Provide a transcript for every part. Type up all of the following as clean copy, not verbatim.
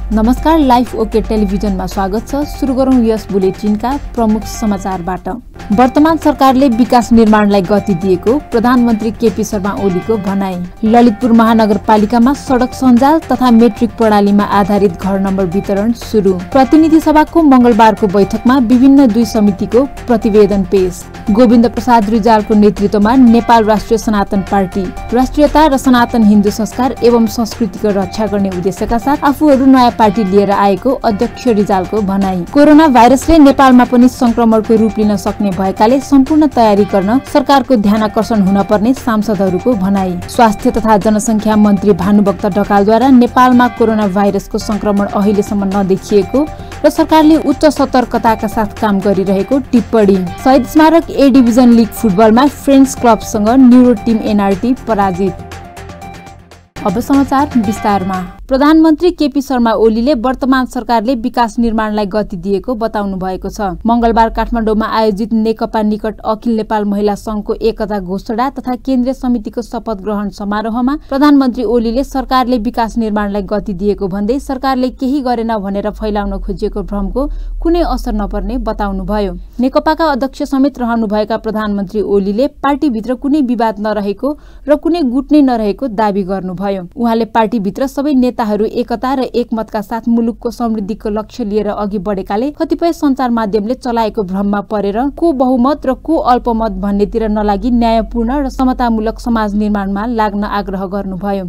नमस्कार, life okay टेलिभिजनमा स्वागत छ। सुरु गरौं यस बुलेटिनका प्रमुख समाचारबाट। वर्तमान सरकारले विकास निर्माणलाई गति दिएको प्रधानमन्त्री केपी शर्मा ओलीको भनाई। ललितपुर महानगरपालिकामा सडक सञ्जाल तथा मेट्रिक प्रणालीमा आधारित घर नम्बर वितरण सुरु। प्रतिनिधि सभाको मंगलबारको बैठकमा विभिन्न 2 समितिको प्रतिवेदन पेश। गोविन्द प्रसाद रिजालको नेतृत्वमा नेपाल राष्ट्रिय सनातन पार्टी राष्ट्रियता र सनातन हिन्दू संस्कार एवं संस्कृतिको रक्षा गर्ने उद्देश्यका साथ आफूहरू नयाँ पार्टी लिएर आएको अध्यक्ष रिजालको भनाई। कोरोना भाइरसले नेपालमा पनि संक्रमणको रूप लिन सक्ने भएकाले सम्पूर्ण तयारी गर्न सरकारको ध्यानाकर्षण हुन पर्ने सांसदहरूको भनाई। स्वास्थ्य तथा जनसंख्या मन्त्री भानुभक्त ढकालद्वारा नेपालमा कोरोना भाइरसको संक्रमण अहिलेसम्म नदेखिएको र सरकारले उच्च सतर्कताका साथ काम गरिरहेको टिप्पणी। Shahid Smarak A Division League फुटबलमा फ्रेन्ड्स क्लबसँग न्युरो टिम एनआरटी पराजित। अब समाचार विस्तारमा। प्रधानमन्त्री केपी शर्मा ओलीले वर्तमान सरकारले विकास निर्माणलाई गति दिएको बताउनु भएको छ। मंगलबार काठमाडौँमा आयोजित नेकपा निकट अखिल नेपाल महिला संघको एकता घोषणा तथा केन्द्रीय समितिको शपथ ग्रहण समारोहमा प्रधानमन्त्री ओलीले सरकारले विकास निर्माणलाई गति दिएको भन्दै सरकारले केही गरेन भनेर फैलाउन खोजिएको भ्रमको कुनै असर नपर्ने बताउनुभयो। नेकपाका अध्यक्ष समेत रहनुभएका प्रधानमन्त्री ओलीले पार्टीभित्र कुनै विवाद नरहेको र कुनै गुट नै नरहेको दावी गर्नुभयो। उहाँले पार्टीभित्र सबै नेताहरू एकता र एकमतका साथ मुलुकको समृद्धिको लक्ष्य लिएर अघि बढेकाले कतिपय सञ्चार माध्यमले चलाएको भ्रममा परेर को बहुमत र को अल्पमत भन्नेतिर नलागी न्यायपूर्ण र समतामूलक समाज निर्माणमा लाग्न आग्रह गर्नुभयो।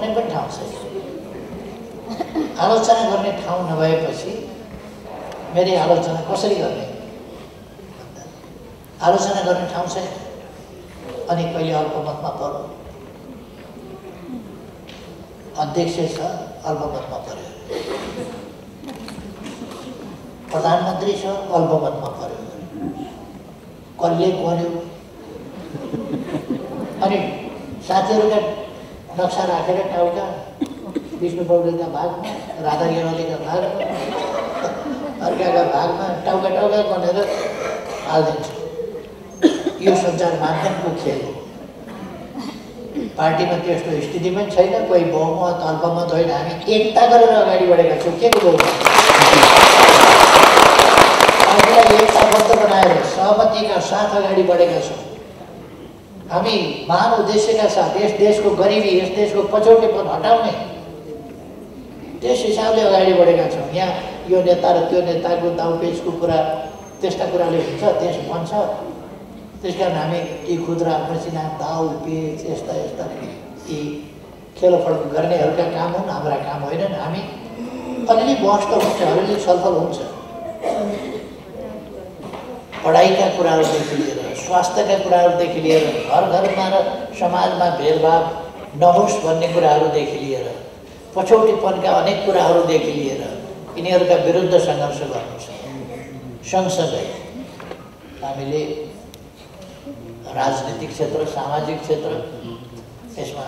आलोचना गर्ने ठाउँ नभएपछि मेरी आलोचना कसरी गर्ने? आलोचना गर्ने ठाउँ छैन अनि कहिले अल्पमतमा पर्यो। अध्यक्ष छ अल्पमतमा पर्यो, प्रधानमन्त्री छ अल्पमतमा पर्यो, कसले गर्यो? अनि साथीहरूका नक्सा राखेर टाउका विष्णु पौडेलका भागमा, राधा गेवालीका भागमा, अर्काका भागमा टाउका टाउका बनेर हालिदिन्छ। यो सञ्चार माध्यमको खेल हो। पार्टीमा त्यस्तो स्थिति पनि छैन, कोही बहुमत अल्पमत होइन, हामी एकता गरेर अगाडि बढेका छौँ। के को बहुमत? पार्टीलाई एकताबद्ध बनाएर सहमतिका साथ अगाडि बढेका छौँ। हामी महान उद्देश्यका साथ यस देशको गरिबी, यस देशको पछौटेपन हटाउने त्यस हिसाबले अगाडि बढेका छौँ। यहाँ यो नेता र त्यो नेताको दाउपेचको कुरा, त्यस्ता कुराले हुन्छ, देश बन्छ। त्यसकारण हामी यी खुद्रा मसिना दाउ पेच यस्ता यस्ता यी खेलफल गर्नेहरूका काम हुन्, हाम्रा काम होइनन्। हामी अलिअलि बहस त हुन्छ, अलिअलि छलफल हुन्छ। पढाइका कुराहरूदेखि लिएर स्वास्थ्यका कुराहरूदेखि लिएर घर घरमा र समाजमा भेदभाव नहोस् भन्ने कुराहरूदेखि लिएर पछौटेपनका अनेक कुराहरूदेखि लिएर यिनीहरूका विरुद्ध सङ्घर्ष गर्नु छ। सँगसँगै हामीले राजनीतिक क्षेत्र, सामाजिक क्षेत्र, यसमा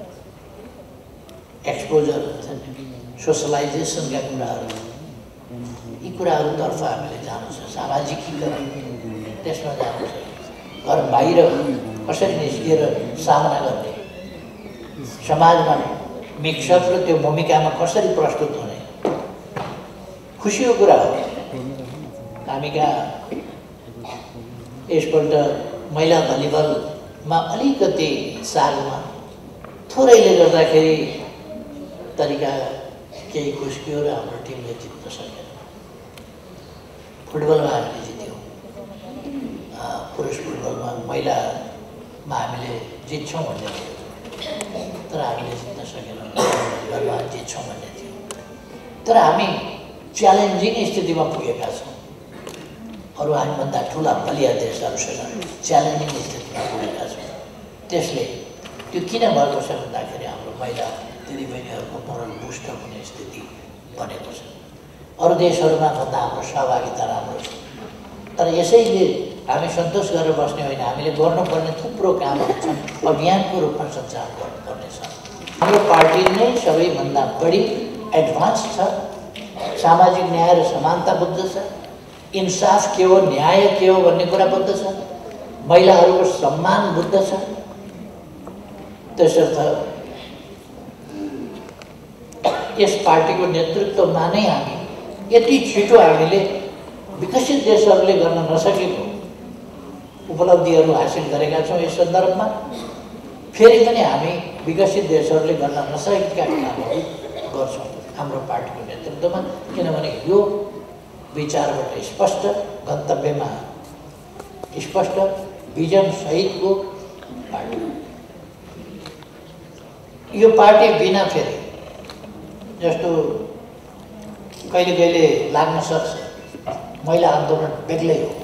एक्सपोजर, सोसलाइजेसनका कुराहरू, यी कुराहरूतर्फ हामीले जानु छ। सामाजिकीकरण त्यसमा जानु छ। घर बाहिर कसरी निस्किएर सामना गर्ने, समाजमा मिक्सअप र त्यो भूमिकामा कसरी प्रस्तुत हुने, खुसीको कुरा हो। हामी कहाँ यसपल्ट महिला भलिबलमा अलिकति सागमा थोरैले गर्दाखेरि तरिका केही खुस्कियो र हाम्रो टिमले जित्न सकेन। फुटबलमा हामीले जित्यौँ, पुरुष फुटबलमा महिलामा हामीले जित्छौँ भन्ने थियो, तर हामीले जित्न सकेनौँ। भलिबलमा जित्छौँ भन्ने थियो, तर हामी च्यालेन्जिङ स्थितिमा पुगेका छौँ। अरू हामीभन्दा ठुला बलिया देशहरूसँग च्यालेन्जिङ स्थितिमा पुगेका छौँ। त्यसले त्यो किन भएको छ भन्दाखेरि हाम्रो महिला दिदीबहिनीहरूको मोरल बुस्ट हुने स्थिति बनेको छ। अरू देशहरूमा भन्दा हाम्रो सहभागिता राम्रो छ। तर यसैले हामी सन्तोष गरेर बस्ने होइन, हामीले गर्नुपर्ने थुप्रो कामहरू छन्, अभियानको रूपमा सञ्चालन गर्नुपर्नेछ। हाम्रो पार्टी नै सबैभन्दा बढी एडभान्स छ, सामाजिक न्याय र समानता बुद्ध छ, इन्साफ के हो, न्याय के हो भन्ने कुरा बुद्ध छ, महिलाहरूको सम्मान बुद्ध छ। त्यसर्थ यस पार्टीको नेतृत्वमा नै हामी यति छिटो हामीले विकसित देशहरूले गर्न नसकेको उपलब्धिहरू हासिल गरेका छौँ। यस सन्दर्भमा फेरि पनि हामी विकसित देशहरूले गर्न नसकेका कामहरू गर्छौँ हाम्रो पार्टीको नेतृत्वमा, किनभने यो विचारबाट स्पष्ट, गन्तव्यमा स्पष्ट, भिजन सहितको पार्टी। यो पार्टी बिना फेरि जस्तो कहिले कहिले लाग्न सक्छ महिला आन्दोलन बेग्लै हो,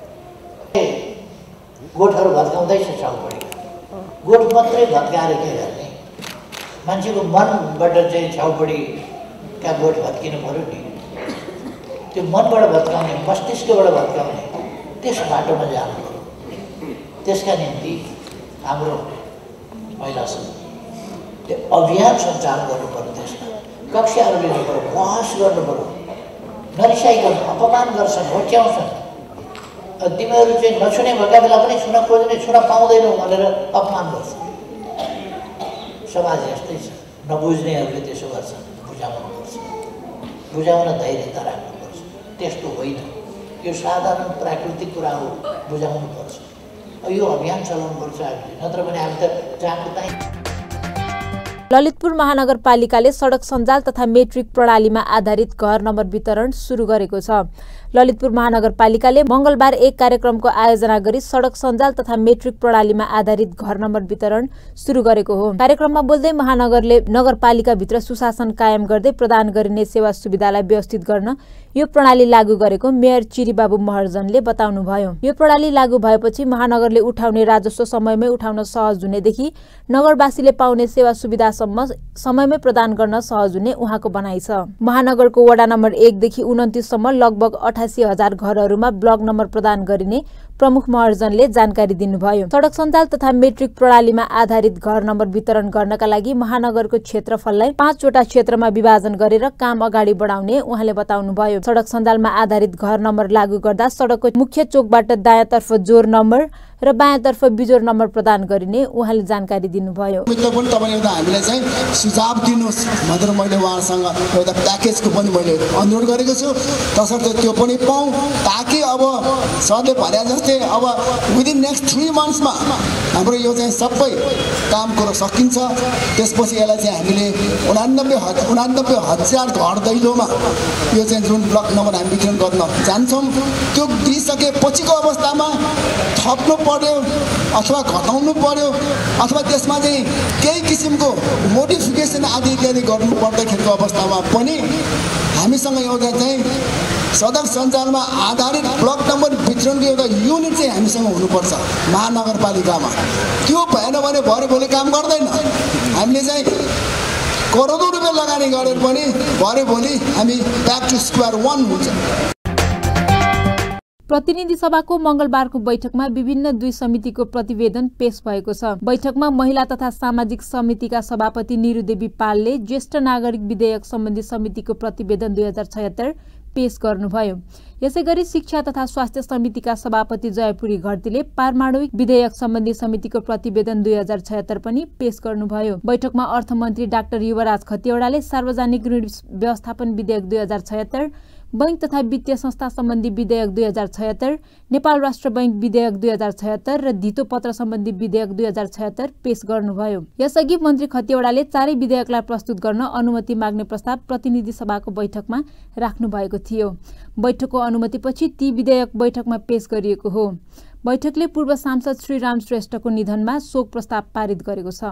गोठहरू भत्काउँदैछ छाउपडीका, गोठ मात्रै भत्काएर के गर्ने, मान्छेको मनबाट चाहिँ छाउपडीका गोठ भत्किनु पऱ्यो नि। त्यो मनबाट भत्काउने, मस्तिष्कबाट भत्काउने त्यस बाटोमा जानु पऱ्यो। त्यसका निम्ति हाम्रो महिला त्यो अभियान सञ्चालन गर्नु पऱ्यो, त्यसमा कक्षाहरू लिनु पऱ्यो, बहस गर्नु पऱ्यो, नरिसाइकन अपमान गर्छन्, होच्याउँछन्। तिमीहरू चाहिँ नछुने भएका बेला पनि छुन खोज्ने, छुन पाउँदैनौ भनेर अपमान गर्छ। समाज यस्तै छ, नबुझ्नेहरूले त्यसो गर्छन्, बुझाउनुपर्छ, बुझाउन धैर्यता राख्नुपर्छ। त्यस्तो होइन, यो साधारण प्राकृतिक कुरा हो, बुझाउनुपर्छ। यो अभियान चलाउनुपर्छ हामीले, नत्र भने हामी त जहाँको त्यहीँ। ललितपुर महानगरपालिकाले सडक सञ्जाल तथा मेट्रिक प्रणालीमा आधारित घर नम्बर वितरण सुरु गरेको छ। ललितपुर महानगरपालिकाले मंगलबार एक कार्यक्रमको आयोजना गरी सडक सञ्जाल तथा मेट्रिक प्रणालीमा आधारित घर नम्बर वितरण सुरु गरेको हो। कार्यक्रममा बोल्दै महानगरले नगरपालिकाभित्र सुशासन कायम गर्दै प्रदान गरिने सेवा सुविधालाई व्यवस्थित गर्न यो प्रणाली लागू गरेको मेयर चिरीबाबु महर्जनले बताउनुभयो। यो प्रणाली लागू भएपछि महानगरले उठाउने राजस्व समयमै उठाउन सहज हुनेदेखि नगरवासीले पाउने सेवा सुविधासम्म समयमै प्रदान गर्न सहज हुने उहाँको भनाइ छ। महानगरको वडा नम्बर 1 देखि 29 सम्म लगभग 88,000 घरहरूमा ब्लक नम्बर प्रदान गरिने प्रमुख महर्जनले जानकारी दिनुभयो। सडक सञ्जाल तथा मेट्रिक प्रणालीमा आधारित घर नम्बर वितरण गर्नका लागि महानगरको क्षेत्रफललाई 5 वटा क्षेत्रमा विभाजन गरेर काम अगाडि बढाउने उहाँले बताउनुभयो। सडक सञ्जालमा आधारित घर नम्बर लागू गर्दा सडकको मुख्य चोकबाट दायाँतर्फ जोर नम्बर र बायाँतर्फ बिजोर नम्बर प्रदान गरिने उहाँले जानकारी दिनुभयो। हामीलाई चाहिँ सुझाव दिनुहोस् भनेर मैले उहाँसँग एउटा प्याकेजको पनि मैले अनुरोध गरेको छु। तसर्थ त्यो पनि पाऊँ ताकि अब सरले भने जस्तै अब विदिन नेक्स्ट 3 मन्थ्समा हाम्रो यो चाहिँ सबै काम कुरो सकिन्छ। त्यसपछि यसलाई चाहिँ हामीले 89,000 घर दैलोमा यो चाहिँ जुन ब्लक नम्बर हामी वितरण गर्न जान्छौँ त्यो दिइसकेपछिको अवस्थामा थप्नु पर्यो अथवा घटाउनु पर्यो अथवा त्यसमा चाहिँ केही किसिमको मोडिफिकेसन आदि इत्यादि गर्नु पर्दाखेरिको अवस्थामा पनि हामीसँग एउटा चाहिँ सडक सञ्जालमा आधारित ब्लक नम्बर वितरणको एउटा युनिट चाहिँ हामीसँग हुनुपर्छ महानगरपालिकामा। त्यो भएन भने भरे भोलि काम गर्दैन। हामीले चाहिँ करोडौँ रुपियाँ लगानी गरेर पनि भरे भोलि हामी ब्याक टु स्क्वायर 1 हुन्छ। प्रतिनिधि सभाको मंगलबारको बैठकमा विभिन्न 2 समितिको प्रतिवेदन पेश भएको छ। बैठकमा महिला तथा सामाजिक समितिका सभापति निरुदेवी पालले ज्येष्ठ नागरिक विधेयक सम्बन्धी समितिको प्रतिवेदन 2076 पेश गर्नुभयो। यसैगरी शिक्षा तथा स्वास्थ्य समितिका सभापति जयपुरी घरतीले पारमाणविक विधेयक सम्बन्धी समितिको प्रतिवेदन 2076 पनि पेश गर्नुभयो। बैठकमा अर्थमन्त्री डाक्टर युवराज खतिवड़ाले सार्वजनिक ऋण व्यवस्थापन विधेयक 2076, बैंक तथा वित्तीय संस्था सम्बन्धी विधेयक 2076, नेपाल राष्ट्र बैंक विधेयक 2076 र धितो पत्र सम्बन्धी विधेयक 2076 पेश गर्नुभयो। यसअघि मन्त्री खतिवड़ाले 4 विधेयकलाई प्रस्तुत गर्न अनुमति माग्ने प्रस्ताव प्रतिनिधि सभाको बैठकमा राख्नु भएको थियो। बैठकको अनुमतिपछि ती विधेयक बैठकमा पेश गरिएको हो। बैठकले पूर्व सांसद श्री राम श्रेष्ठको निधनमा शोक प्रस्ताव पारित गरेको छ।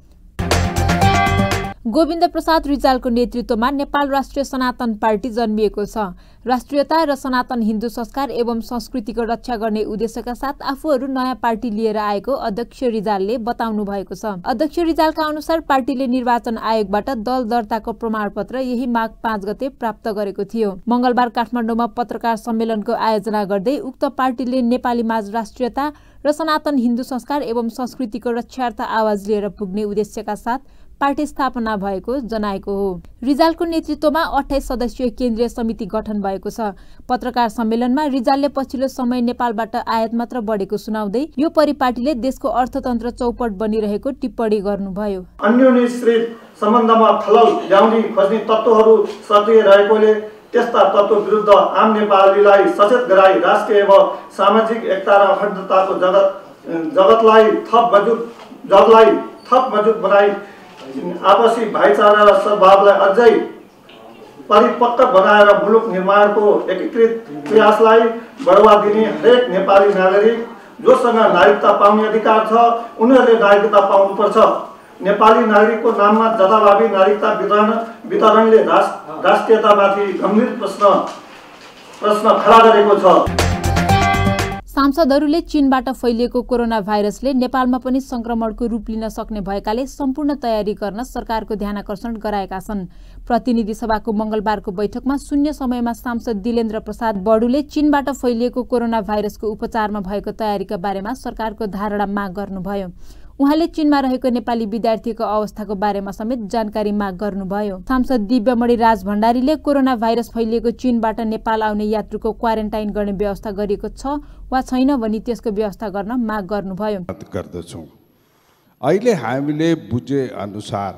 गोविन्द प्रसाद रिजालको नेतृत्वमा नेपाल राष्ट्रिय सनातन पार्टी जन्मिएको छ। राष्ट्रियता र सनातन हिन्दू संस्कार एवं संस्कृतिको रक्षा गर्ने उद्देश्यका साथ आफूहरू नयाँ पार्टी लिएर आएको अध्यक्ष रिजालले बताउनु भएको छ। अध्यक्ष रिजालका अनुसार पार्टीले निर्वाचन आयोगबाट दल दर्ताको प्रमाणपत्र यही माघ 5 गते प्राप्त गरेको थियो। मंगलबार काठमाडौँमा पत्रकार सम्मेलनको आयोजना गर्दै उक्त पार्टीले नेपाली माझ राष्ट्रियता र सनातन हिन्दू संस्कार एवं संस्कृतिको रक्षार्थ आवाज लिएर पुग्ने उद्देश्यका साथ पार्टी स्थापना भएको जनाएको हो। रिजालको नेतृत्वमा 28 सदस्यीय केन्द्रीय समिति गठन भएको छ। पत्रकार सम्मेलनमा रिजालले पछिल्लो समय नेपालबाट आयात मात्र बढेको सुनाउँदै यो परिपाटीले देशको अर्थतन्त्र चौपट बनिरहेको टिप्पणी गर्नुभयो। अन्योन्यश्रित सम्बन्धमा खलल ल्याउने खोज्ने तत्त्वहरू सक्रिय रहेकोले त्यस्ता तत्त्व विरुद्ध आम नेपालीलाई सचेत गराई राष्ट्रिय व सामाजिक एकता र अखण्डताको जगतलाई थप मजबुत बनाई आपसी भाइचारा र सद्भावलाई अझै परिपक्व बनाएर मुलुक निर्माणको एकीकृत प्रयासलाई बढावा दिने हरेक नेपाली नागरिक जोसँग नागरिकता पाउने अधिकार छ उनीहरूले नागरिकता पाउनुपर्छ। नेपाली नागरिकको नाममा जथाभावी नागरिकता वितरणले राष्ट्रियतामाथि गम्भीर प्रश्न खडा गरेको छ। सांसदहरूले चीनबाट फैलिएको कोरोना भाइरसले नेपालमा पनि संक्रमणको रूप लिन सक्ने भएकाले सम्पूर्ण तयारी गर्न सरकारको ध्यानाकर्षण गराएका छन्। प्रतिनिधि सभाको मंगलबारको बैठकमा शून्य समयमा सांसद दिलेन्द्र प्रसाद बडुले चीनबाट फैलिएको कोरोना भाइरसको उपचारमा भएको तयारीका बारेमा सरकारको धारणा माग गर्नुभयो। उहाँले चीनमा रहेको नेपाली विद्यार्थीको अवस्थाको बारेमा समेत जानकारी माग गर्नुभयो। सांसद दिव्यमणि राज भण्डारीले कोरोना भाइरस फैलिएको चीनबाट नेपाल आउने यात्रुको क्वारेन्टाइन गर्ने व्यवस्था गरिएको छ वा छैन भनी त्यसको व्यवस्था गर्न माग गर्नुभयो। अहिले हामीले बुझे अनुसार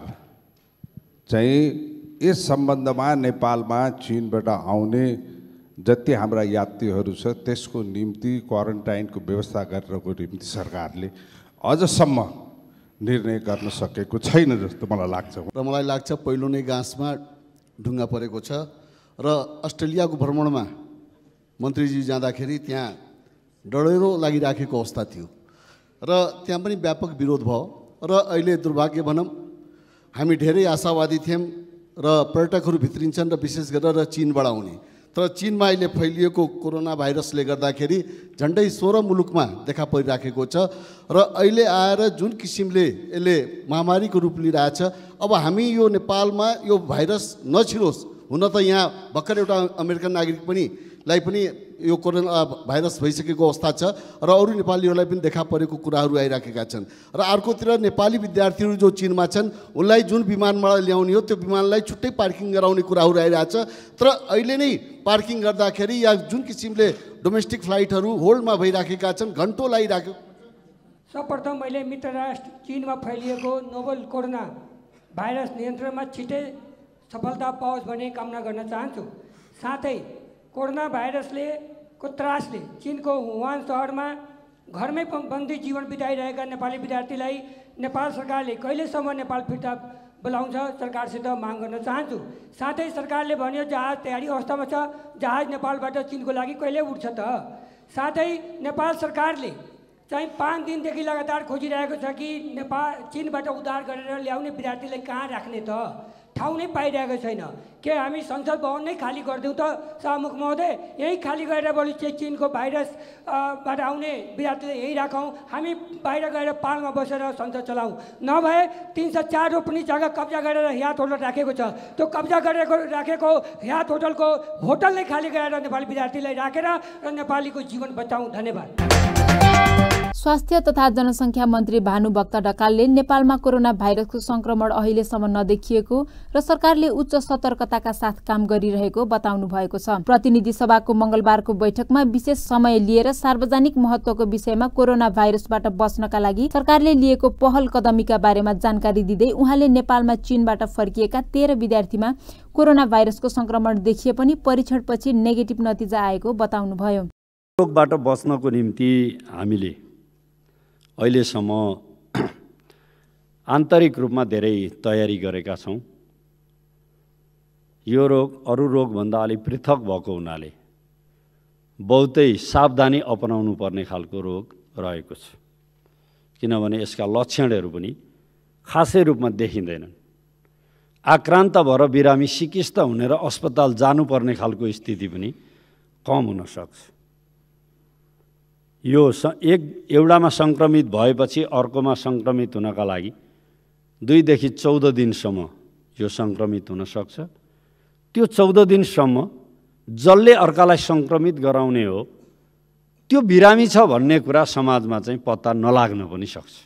चाहिँ यस सम्बन्धमा नेपालमा चीनबाट आउने जति हाम्रा यात्रीहरू छ त्यसको निम्ति क्वारेन्टाइनको व्यवस्था गर्नको निम्ति सरकारले अझसम्म निर्णय गर्न सकेको छैन जस्तो मलाई लाग्छ। र मलाई लाग्छ पहिलो नै गाँसमा ढुङ्गा परेको छ र अस्ट्रेलियाको भ्रमणमा मन्त्रीजी जाँदाखेरि त्यहाँ डढेरो लागिराखेको अवस्था थियो र त्यहाँ पनि व्यापक विरोध भयो र अहिले दुर्भाग्य भनौँ हामी धेरै आशावादी थियौँ र पर्यटकहरू भित्रिन्छन् र विशेष गरेर चीनबाट आउने तर चीनमा अहिले फैलिएको कोरोना भाइरसले गर्दाखेरि झन्डै 16 मुलुकमा देखा परिराखेको छ र अहिले आएर जुन किसिमले यसले महामारीको रूप लिइरहेछ अब हामी यो नेपालमा यो भाइरस नछिरोस्। हुन त यहाँ भर्खर एउटा अमेरिकन नागरिक पनि यो कोरोना भाइरस भइसकेको अवस्था छ र अरू नेपालीहरूलाई पनि देखा परेको कुराहरू आइराखेका छन् र अर्कोतिर नेपाली विद्यार्थीहरू जो चीनमा छन् उनलाई जुन विमानबाट ल्याउने हो त्यो विमानलाई छुट्टै पार्किङ गराउने कुराहरू आइरहेछ। तर अहिले नै पार्किङ गर्दाखेरि या जुन किसिमले डोमेस्टिक फ्लाइटहरू होल्डमा भइराखेका छन् घन्टौँ लागिराखेको। सर्वप्रथम मैले मित्र राष्ट्र चीनमा फैलिएको नोभल कोरोना भाइरस नियन्त्रणमा छिटै सफलता पाओस् भन्ने कामना गर्न चाहन्छु। साथै कोरोना भाइरसले को त्रासले चीनको वुहान शहरमा घरमै बन्दी जीवन बिताइरहेका नेपाली विद्यार्थीलाई नेपाल सरकारले कहिलेसम्म नेपाल फिर्ता बोलाउँछ सरकारसित माग गर्न चाहन्छु। साथै सरकारले भन्यो जहाज तयारी अवस्थामा छ, जहाज नेपालबाट चीनको लागि कहिले उठ्छ त। साथै नेपाल सरकारले चाहिँ 5 दिनदेखि लगातार खोजिरहेको छ कि चीनबाट उद्धार गरेर ल्याउने विद्यार्थीलाई कहाँ राख्ने त, ठाउँ नै पाइरहेको छैन। के हामी संसद भवन नै खाली गरिदिउँ त सभामुख महोदय? यही खाली गरेर बरु चीनको भाइरसबाट आउने विद्यार्थीलाई यही राखौँ, हामी बाहिर गएर पालमा बसेर संसद चलाउँ। नभए 304 रोपनी जग्गा कब्जा गरेर हयात होटल राखेको छ, त्यो कब्जा राखेको हयात होटलको होटल नै खाली गरेर नेपाली विद्यार्थीलाई राखेर र नेपालीको जीवन बचाउँ। धन्यवाद। स्वास्थ्य तथा जनसङ्ख्या मन्त्री भानुभक्त ढकालले नेपालमा कोरोना भाइरसको संक्रमण अहिलेसम्म नदेखिएको र सरकारले उच्च सतर्कताका साथ काम गरिरहेको बताउनु भएको छ। प्रतिनिधि सभाको मंगलबारको बैठकमा विशेष समय लिएर सार्वजनिक महत्वको विषयमा कोरोना भाइरसबाट बच्नका लागि सरकारले लिएको पहल कदमीका बारेमा जानकारी दिँदै उहाँले नेपालमा चीनबाट फर्किएका 13 विद्यार्थीमा कोरोना भाइरसको संक्रमण देखिए पनि परीक्षणपछि नेगेटिभ नतिजा आएको बताउनुभयो। रोगबाट बच्नको निम्ति हामीले अहिलेसम्म आन्तरिक रूपमा धेरै तयारी गरेका छौँ। यो रोग अरू रोगभन्दा अलि पृथक भएको हुनाले बहुतै सावधानी अपनाउनु पर्ने खालको रोग रहेको छ, किनभने यसका लक्षणहरू पनि खासै रूपमा देखिँदैनन्। आक्रान्त भएर बिरामी सिकिस्त हुने र अस्पताल जानुपर्ने खालको स्थिति पनि कम हुन सक्छ। यो एउटामा संक्रमित भएपछि अर्कोमा संक्रमित हुनका लागि 2 देखि 14 दिनसम्म यो संक्रमित हुन सक्छ। त्यो 14 दिनसम्म जसले अर्कालाई संक्रमित गराउने हो त्यो बिरामी छ भन्ने कुरा समाजमा चाहिँ पत्ता नलाग्न पनि सक्छ।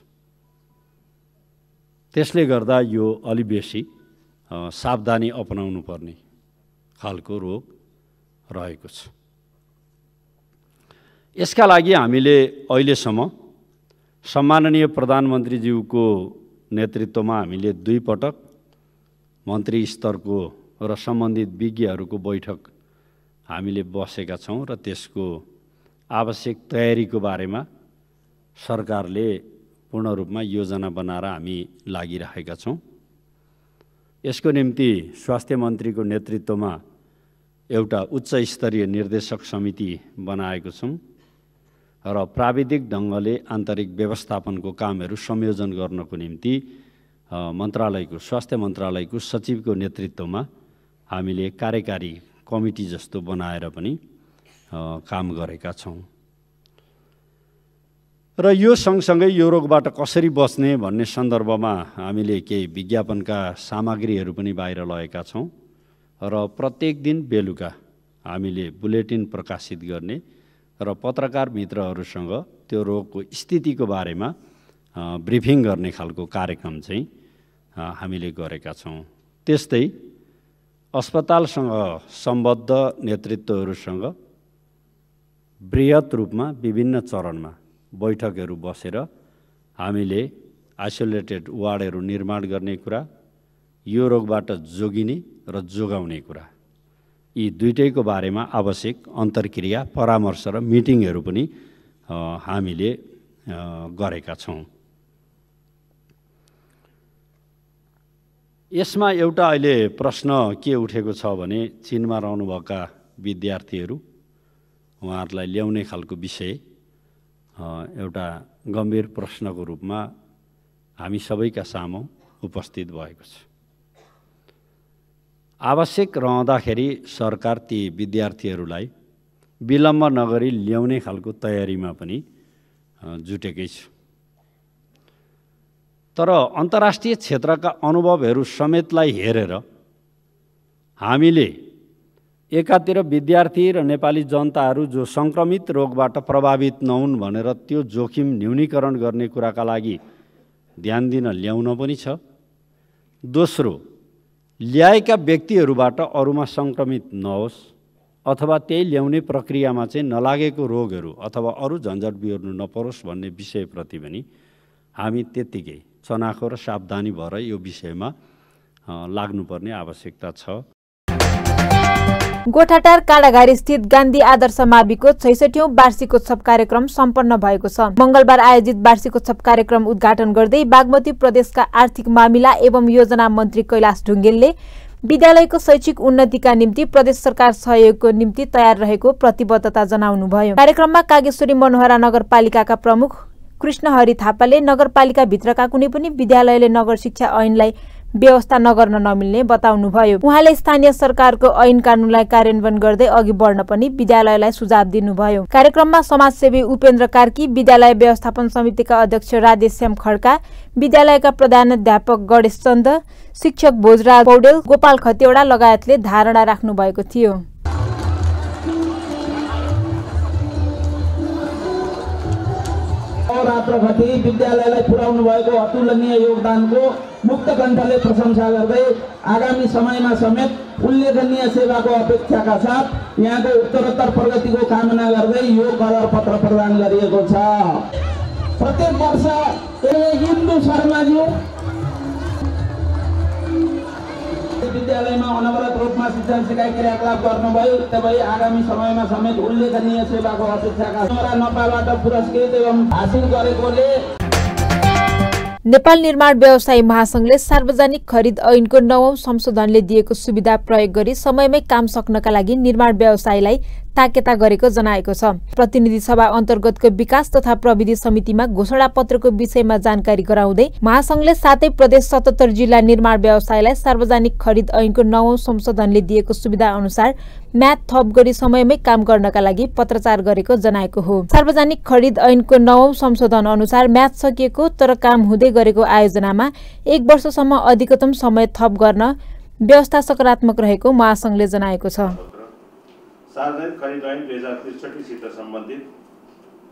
त्यसले गर्दा यो अलि बेसी सावधानी अपनाउनु पर्ने खालको रोग रहेको छ। यसका लागि हामीले अहिलेसम्म सम्माननीय प्रधानमन्त्रीज्यूको नेतृत्वमा हामीले 2 पटक मन्त्री स्तरको र सम्बन्धित विज्ञहरूको बैठक हामीले बसेका छौँ र त्यसको आवश्यक तयारीको बारेमा सरकारले पूर्ण रूपमा योजना बनाएर हामी लागिरहेका छौँ। यसको निम्ति स्वास्थ्य मन्त्रीको नेतृत्वमा एउटा उच्च स्तरीय निर्देशक समिति बनाएको छौँ र प्राविधिक ढङ्गले आन्तरिक व्यवस्थापनको कामहरू संयोजन गर्नको निम्ति स्वास्थ्य मन्त्रालयको सचिवको नेतृत्वमा हामीले कार्यकारी कमिटी जस्तो बनाएर पनि काम गरेका छौँ। र यो सँगसँगै यो रोगबाट कसरी बच्ने भन्ने सन्दर्भमा हामीले केही विज्ञापनका सामग्रीहरू पनि बाहिर लगेका छौँ र प्रत्येक दिन बेलुका हामीले बुलेटिन प्रकाशित गर्ने र पत्रकार मित्रहरूसँग त्यो रोगको स्थितिको बारेमा ब्रिफिङ गर्ने खालको कार्यक्रम चाहिँ हामीले गरेका छौँ। त्यस्तै अस्पतालसँग सम्बद्ध नेतृत्वहरूसँग बृहत रूपमा विभिन्न चरणमा बैठकहरू बसेर हामीले आइसोलेटेड वार्डहरू निर्माण गर्ने कुरा, यो रोगबाट जोगिने र जोगाउने कुरा, यी दुईटैको बारेमा आवश्यक अन्तर्क्रिया, परामर्श र मिटिङहरू पनि हामीले गरेका छौँ। यसमा एउटा अहिले प्रश्न के उठेको छ भने चीनमा रहनुभएका विद्यार्थीहरू, उहाँहरूलाई ल्याउने खालको विषय एउटा गम्भीर प्रश्नको रूपमा हामी सबैका सामु उपस्थित भएको छ। आवश्यक रहँदाखेरि सरकार ती विद्यार्थीहरूलाई विलम्ब नगरी ल्याउने खालको तयारीमा पनि जुटेकै छ। तर अन्तर्राष्ट्रिय क्षेत्रका अनुभवहरू समेतलाई हेरेर हामीले एकातिर विद्यार्थी र नेपाली जनताहरू जो सङ्क्रमित रोगबाट प्रभावित नहुन् भनेर त्यो जोखिम न्यूनीकरण गर्ने कुराका लागि ध्यान दिन ल्याउन पनि छ। दोस्रो, ल्याएका व्यक्तिहरूबाट अरूमा सङ्क्रमित नहोस् अथवा त्यही ल्याउने प्रक्रियामा चाहिँ नलागेको रोगहरू अथवा अरू झन्झट बिहोर्नु नपरोस् भन्ने विषयप्रति पनि हामी त्यत्तिकै चनाखो र सावधानी भएर यो विषयमा लाग्नुपर्ने आवश्यकता छ। गोठाटार काँडाघारी स्थित गान्धी आदर्श माविको 66औं वार्षिकोत्सव कार्यक्रम सम्पन्न भएको छ। मंगलबार आयोजित वार्षिकोत्सव कार्यक्रम उद्घाटन गर्दै बागमती प्रदेशका आर्थिक मामिला एवं योजना मन्त्री कैलाश ढुङ्गेलले विद्यालयको शैक्षिक उन्नतिका निम्ति प्रदेश सरकार सहयोगको निम्ति तयार रहेको प्रतिबद्धता जनाउनुभयो। कार्यक्रममा कागेश्वरी मनोहरा नगरपालिकाका प्रमुख कृष्णहरि थापाले नगरपालिका भित्रका कुनै पनि विद्यालयले नगर शिक्षा ऐनलाई व्यवस्था नगर्न नमिल्ने बताउनुभयो। उहाँले स्थानीय सरकारको ऐन कानूनलाई कार्यान्वयन गर्दै अघि बढ्न पनि विद्यालयलाई सुझाव दिनुभयो। कार्यक्रममा समाजसेवी उपेन्द्र कार्की, विद्यालय व्यवस्थापन समितिका अध्यक्ष राधेश्याम खड्का, विद्यालयका प्रधानाध्यापक गणेश चन्द, शिक्षक भोजराज पौडेल, गोपाल खतिवडा लगायतले धारणा राख्नु भएको थियो। रात्रभरि विद्यालयलाई पुर्याउनु भएको अतुलनीय योगदानको मुक्त कण्ठले प्रशंसा गर्दै आगामी समयमा समेत उल्लेखनीय सेवाको अपेक्षाका साथ यहाँको उत्तरोत्तर प्रगतिको कामना गर्दै यो कलर पत्र प्रदान गरिएको छ। प्रत्येक वर्ष इन्दु शर्माज्यू विद्यालयमा अनवरत रूपमा शिक्षण सिकाइ क्रियाकलाप गर्नुभयो। तपाईँ आगामी समयमा समेत उल्लेखनीय सेवाको अपेक्षाका नेपालबाट पुरस्कृत एवं हासिल गरेकोले नेपाल निर्माण व्यवसायी महासंघले सार्वजनिक खरिद ऐनको 9औं संशोधनले दिएको सुविधा प्रयोग गरी समयमै काम सक्नका लागि निर्माण व्यवसायीलाई ताकेता गरेको जनाएको छ। प्रतिनिधि सभा अन्तर्गतको विकास तथा प्रविधि समितिमा घोषणा पत्रको विषयमा जानकारी गराउँदै महासंघले सातै प्रदेश 77 जिल्ला निर्माण व्यवसायीलाई सार्वजनिक खरिद ऐनको 9औं संशोधनले दिएको सुविधा अनुसार म्याद थप गरी समयमै काम गर्नका लागि पत्रचार गरेको जनाएको हो। सार्वजनिक खरिद ऐनको 9औं संशोधन अनुसार म्याद सकिएको तर काम हुँदै गरेको आयोजनामा 1 वर्षसम्म अधिकतम समय थप गर्न व्यवस्था सकारात्मक रहेको महासंघले जनाएको छ। सार्वजनिक खरिद ऐन 2063 सित सम्बन्धित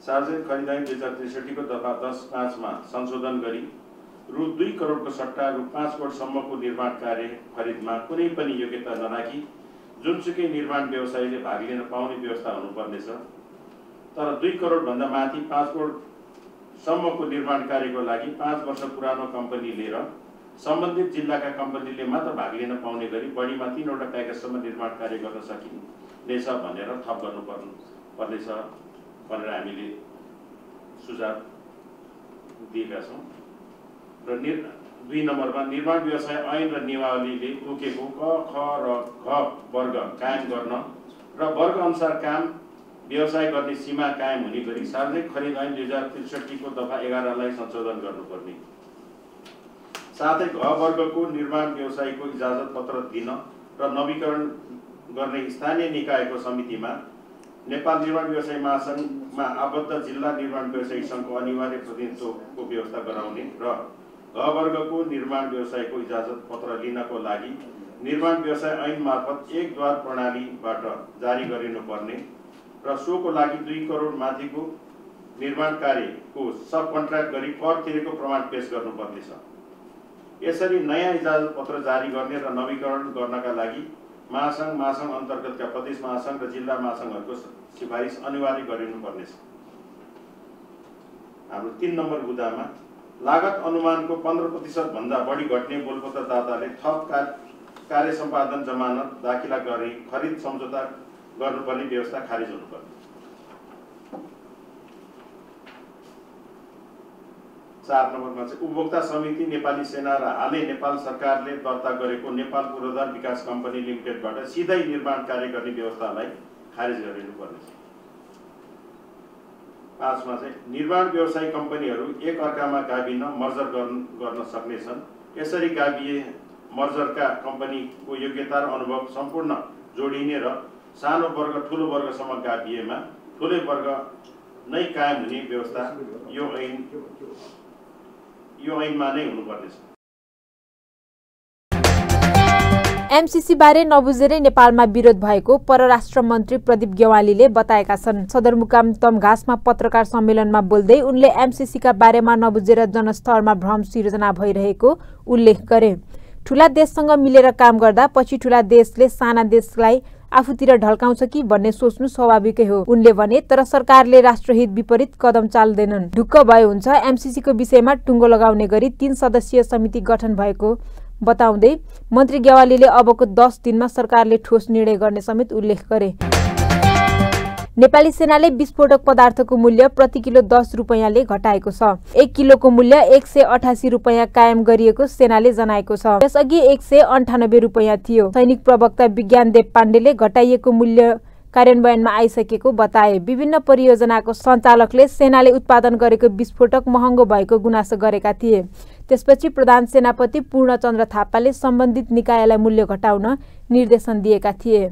सार्वजनिक खरिद ऐन 2063 को दफा 10(5) मा संशोधन गरी रु 2 करोडको सट्टा रु 5 करोडसम्मको निर्माण कार्य खरिदमा कुनै पनि योग्यता नराखी जुनसुकै निर्माण व्यवसायीले भाग लिन पाउने व्यवस्था हुनुपर्नेछ। तर 2 करोडभन्दा माथि 5 करोडसम्मको निर्माण कार्यको लागि 5 वर्ष पुरानो कम्पनीले र सम्बन्धित जिल्लाका कम्पनीले मात्र भाग लिन पाउने गरी बढीमा 3 वटा प्याकेजसम्म निर्माण कार्य गर्न सकिनेछ भनेर थप गर्नुपर्नेछ भनेर हामीले सुझाव दिएका छौँ। र 2 नम्बरमा निर्माण व्यवसाय ऐन र नियमावलीले तोकेको क, ख र घ वर्ग कायम गर्न र वर्ग अनुसार काम व्यवसाय गर्ने सीमा कायम हुने गरी सार्वजनिक खरिद ऐन 2063 को दफा 11 लाई संशोधन गर्नुपर्ने। साथै घ वर्गको निर्माण व्यवसायको इजाजत पत्र दिन र नवीकरण गर्ने स्थानीय निकायको समितिमा नेपाल निर्माण व्यवसायी महासंघमा आबद्ध जिल्ला निर्माण व्यवसायी सङ्घको अनिवार्य प्रतिनिधित्वको व्यवस्था गराउने र घ वर्गको निर्माण व्यवसायको इजाजत पत्र लिनको लागि निर्माण व्यवसाय ऐन मार्फत एक द्वार प्रणालीबाट जारी गरिनुपर्ने र सोको लागि 2 करोड माथिको निर्माण कार्यको सब कन्ट्र्याक्ट गरी कर तिरेको प्रमाण पेश गर्नुपर्नेछ। यसरी नयाँ इजाजत पत्र जारी गर्ने र नवीकरण गर्नका लागि महासंघ अन्तर्गतका प्रदेश महासंघ र जिल्ला महासंघहरूको सिफारिस अनिवार्य गरिनुपर्नेछ। हाम्रो 3 नम्बर बुदामा लागत अनुमानको 15% भन्दा बढी घट्ने बोलपत्रदाताले थप कार्य सम्पादन जमानत दाखिला गरी खरिद सम्झौता गर्नुपर्ने व्यवस्था खारिज हुनुपर्ने। 4 नम्बरमा चाहिँ उपभोक्ता समिति नेपाली सेना र हालै नेपाल सरकारले दर्ता गरेको नेपाल पूर्वाधार विकास कम्पनी लिमिटेडबाट सिधै निर्माण कार्य गर्ने व्यवस्थालाई खारिज गरिनुपर्ने छ। 5 मा चाहिँ निर्माण व्यवसायी कम्पनीहरू एक अर्कामा गाभिन मर्जर गर्न सक्नेछन्। यसरी गाभिए मर्जरका कम्पनीको योग्यता र अनुभव सम्पूर्ण जोडिने र सानो वर्ग ठुलो वर्गसम्म गाभिएमा ठुलै वर्ग नै कायम हुने व्यवस्था यो ऐनमा नै हुनुपर्नेछ। एमसीसी बारे नबुझेरै नेपालमा विरोध भएको परराष्ट्र मन्त्री प्रदीप गेवालीले बताएका छन्। सदरमुकाम तमघासमा पत्रकार सम्मेलनमा बोल्दै उनले एमसीसीका बारेमा नबुझेर जनस्तरमा भ्रम सिर्जना भइरहेको उल्लेख गरे। ठूला देशसँग मिलेर काम गर्दा पछि ठूला देशले साना देशलाई आफूतिर ढल्काउँछ कि भन्ने सोच्नु स्वाभाविकै हो उनले भने। तर सरकारले राष्ट्रहित विपरीत कदम चाल्दैनन्। ढुक्क भए हुन्छ। एमसीसीको विषयमा टुङ्गो लगाउने गरी 3 सदस्यीय समिति गठन भएको बताउँदै मन्त्री गेवालीले अबको 10 दिनमा सरकारले ठोस निर्णय गर्ने समेत उल्लेख गरे। नेपाली सेनाले विस्फोटक पदार्थको मूल्य प्रति किलो 10 रुपैयाँले घटाएको छ। 1 किलोको मूल्य 188 रुपैयाँ कायम गरिएको सेनाले जनाएको छ। यसअघि 198 रुपैयाँ थियो। सैनिक प्रवक्ता विज्ञानदेव पाण्डेले घटाइएको मूल्य कार्यान्वयनमा आइसकेको बताए। विभिन्न परियोजनाको सञ्चालकले सेनाले उत्पादन गरेको विस्फोटक महँगो भएको गुनासो गरेका थिए। त्यसपछि प्रधान सेनापति पूर्णचन्द्र थापाले सम्बन्धित निकायलाई मूल्य घटाउन निर्देशन दिएका थिए।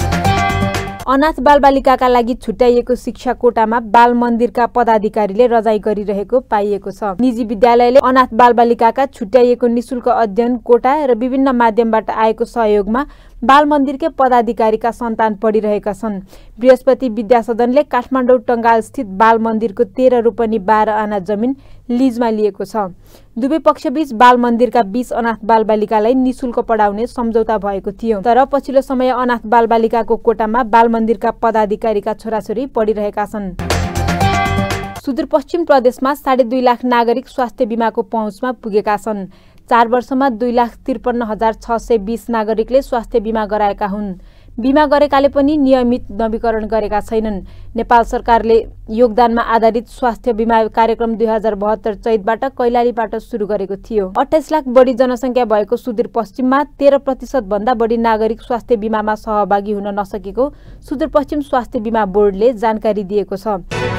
अनाथ बालबालिकाका लागि छुट्याइएको शिक्षा कोटामा बाल मन्दिरका पदाधिकारीले रजाई गरिरहेको पाइएको छ। निजी विद्यालयले अनाथ बालबालिकाका छुट्याइएको निशुल्क अध्ययन कोटा र विभिन्न माध्यमबाट आएको सहयोगमा बाल मन्दिरकै पदाधिकारीका सन्तान पढिरहेका छन्। बृहस्पति विद्यासदनले काठमाडौँ टङ्गाल स्थित बाल मन्दिरको 13 रोपनी 12 आना जमिन लिजमा लिएको छ। दुवै पक्षबीच बाल मन्दिरका 20 अनाथ बालबालिकालाई निशुल्क पढाउने सम्झौता भएको थियो। तर पछिल्लो समय अनाथ बालबालिकाको कोटामा बाल मन्दिरका पदाधिकारीका छोराछोरी पढिरहेका छन्। सुदूरपश्चिम प्रदेशमा 2.5 लाख नागरिक स्वास्थ्य बीमाको पहुँचमा पुगेका छन्। 4 वर्षमा 2,53,620 नागरिकले स्वास्थ्य बीमा गराएका हुन्। बीमा गरेकाले पनि नियमित नवीकरण गरेका छैनन्। नेपाल सरकारले योगदानमा आधारित स्वास्थ्य बीमा कार्यक्रम 2072 चैतबाट कैलालीबाट सुरु गरेको थियो। 28 लाख बढी जनसङ्ख्या भएको सुदूरपश्चिममा 13% भन्दा बढी नागरिक स्वास्थ्य बीमामा सहभागी हुन नसकेको सुदूरपश्चिम स्वास्थ्य बीमा बोर्डले जानकारी दिएको छ।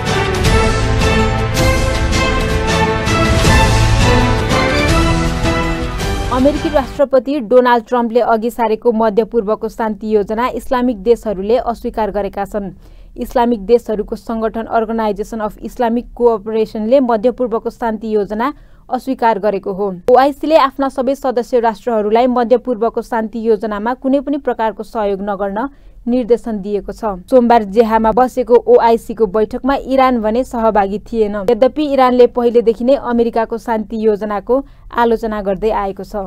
अमेरिकी राष्ट्रपति डोनाल्ड ट्रम्पले अघि सारेको मध्यपूर्वको शान्ति योजना इस्लामिक देशहरूले अस्वीकार गरेका छन्। इस्लामिक देशहरूको संगठन अर्गनाइजेसन अफ इस्लामिक कोअपरेसनले मध्यपूर्वको शान्ति योजना अस्वीकार गरेको हो। ओआइसीले आफ्ना सबै सदस्य राष्ट्रहरूलाई मध्यपूर्वको शान्ति योजनामा कुनै पनि प्रकारको सहयोग नगर्न निर्देशन दिएको छ। सोमबार जेहामा बसेको OIC को बैठकमा इरान भने सहभागी थिएन। यद्यपि इरानले पहिलेदेखि नै अमेरिकाको शान्ति योजनाको आलोचना गर्दै आएको छ।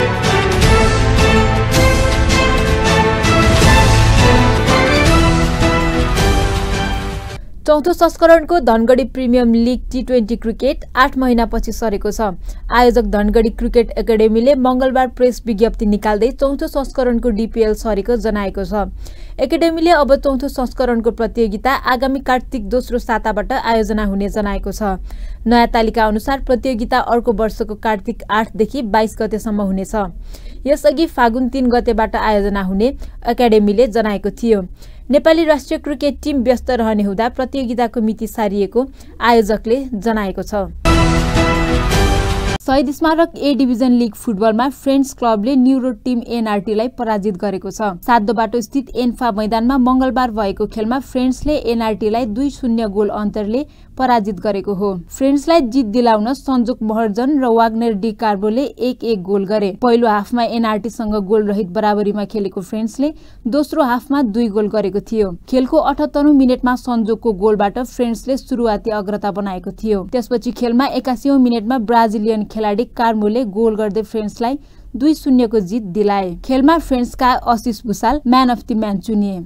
चौथो संस्करणको Dhangadhi premium league T20 cricket 8 महिनापछि सरेको छ। आयोजक धनगढी क्रिकेट एकाडेमीले मंगलबार प्रेस विज्ञप्ति निकाल्दै चौथो संस्करणको DPL सरेको जनाएको छ। एकाडेमीले अब चौथो संस्करणको प्रतियोगिता आगामी कार्तिक दोस्रो साताबाट आयोजना हुने जनाएको छ। नयाँ तालिका अनुसार प्रतियोगिता अर्को वर्षको कार्तिक 8 देखि 22 गतेसम्म हुनेछ। यसअघि फागुन 3 गतेबाट आयोजना हुने एकाडेमीले जनाएको थियो। नेपाली राष्ट्रिय क्रिकेट टिम व्यस्त रहने हुँदा प्रतियोगिताको मिति सारिएको आयोजकले जनाएको छ। Shahid Smarak A Division League फुटबलमा फ्रेन्ड्स क्लबले न्युरो टिम NRT लाई पराजित गरेको छ। सातो बाटो स्थित एन्फा मैदानमा मंगलबार भएको खेलमा फ्रेन्ड्सले NRT लाई 2-0 गोल अन्तरले पराजित गरेको हो। फ्रेन्ड्सलाई जित दिलाउन सञ्जोक महर्जन र वाग्नेर डी कार्बोले 1-1 गोल गरे। पहिलो हाफमा NRT सँग गोल रहित बराबरीमा खेलेको फ्रेन्ड्सले दोस्रो हाफमा 2 गोल गरेको थियो। खेलको 78औं मिनेटमा सञ्जोकको गोलबाट फ्रेन्ड्सले सुरुवाती अग्रता बनाएको थियो। त्यसपछि खेलमा 81औं मिनेटमा ब्राजिलियन खेलाडी कार्मोले गोल गर्दै फ्रेन्ड्सलाई 2-0 को जित दिलाए। खेलमा फ्रेन्ड्सका Ashish Bhusal man of the match चुनिए।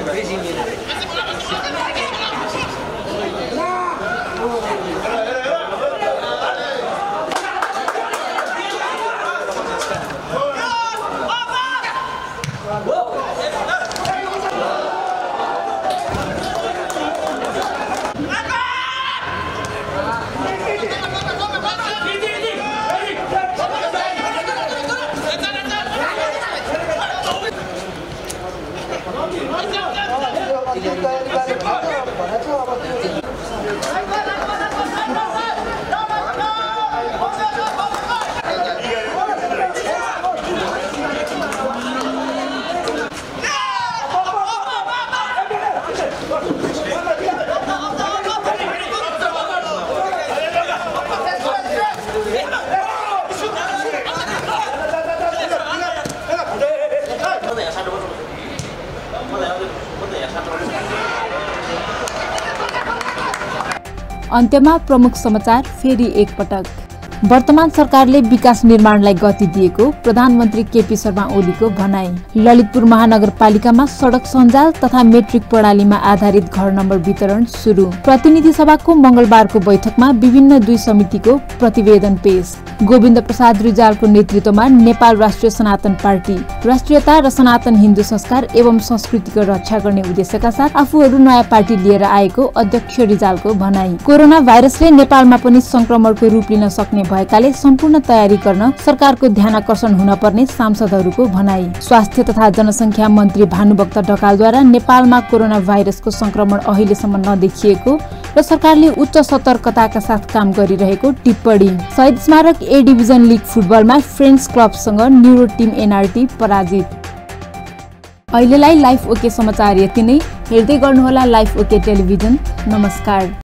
अन्त्यमा प्रमुख समाचार फेरि एकपटक। वर्तमान सरकारले विकास निर्माणलाई गति दिएको प्रधानमन्त्री केपी शर्मा ओलीको भनाई। ललितपुर महानगरपालिकामा सडक सञ्जाल तथा मेट्रिक प्रणालीमा आधारित घर नम्बर वितरण सुरु। प्रतिनिधि सभाको मंगलबारको बैठकमा विभिन्न 2 समितिको प्रतिवेदन पेश। गोविन्द प्रसाद रिजालको नेतृत्वमा नेपाल राष्ट्रिय सनातन पार्टी राष्ट्रियता र सनातन हिन्दू संस्कार एवं संस्कृतिको रक्षा गर्ने उद्देश्यका साथ आफूहरू नयाँ पार्टी लिएर आएको अध्यक्ष रिजालको भनाई। कोरोना भाइरसले नेपालमा पनि संक्रमणको रूप लिन सक्ने भएकाले सम्पूर्ण तयारी गर्न सरकारको ध्यानाकर्षण हुन पर्ने सांसदहरूको भनाई। स्वास्थ्य तथा जनसंख्या मन्त्री भानुभक्त ढकालद्वारा नेपालमा कोरोना भाइरसको संक्रमण अहिलेसम्म नदेखिएको र सरकारले उच्च सतर्कताका साथ काम गरिरहेको टिप्पणी। Shahid Smarak A Division League फुटबलमा फ्रेन्ड्स क्लबसँग न्युरो टिम NRT पराजित। अहिलेलाई लाइफ ओके समाचार यति नै। हेर्दै गर्नुहोला लाइफ ओके टेलिभिजन। नमस्कार।